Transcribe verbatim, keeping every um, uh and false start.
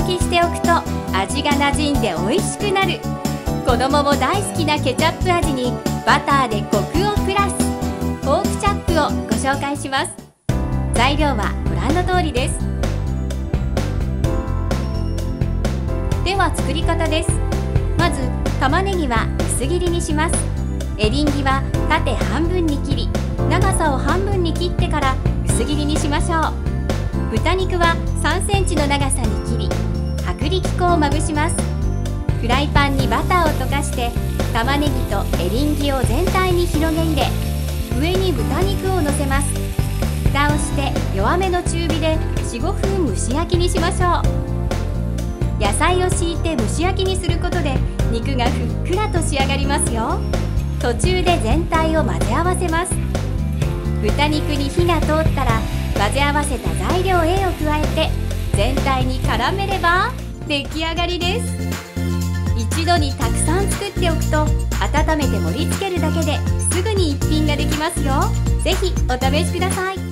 きしておくと味が馴染んで美味しくなる、子供も大好きなケチャップ味にバターでコクをプラス、ポークチャップをご紹介します。材料はご覧の通りです。では作り方です。まず玉ねぎは薄切りにします。エリンギは縦半分に切り、長さを半分に切ってから薄切りにしましょう。豚肉はさんセンチの長さに切り、薄力粉をまぶします。フライパンにバターを溶かして玉ねぎとエリンギを全体に広げ入れ、上に豚肉をのせます。蓋をして弱めの中火で よん、ごふん蒸し焼きにしましょう。野菜を敷いて蒸し焼きにすることで肉がふっくらと仕上がりますよ。途中で全体を混ぜ合わせます。豚肉に火が通ったら混ぜ合わせた材料 A を加えて全体に絡めれば出来上がりです。一度にたくさん作っておくと温めて盛り付けるだけですぐに一品ができますよ。ぜひお試しください。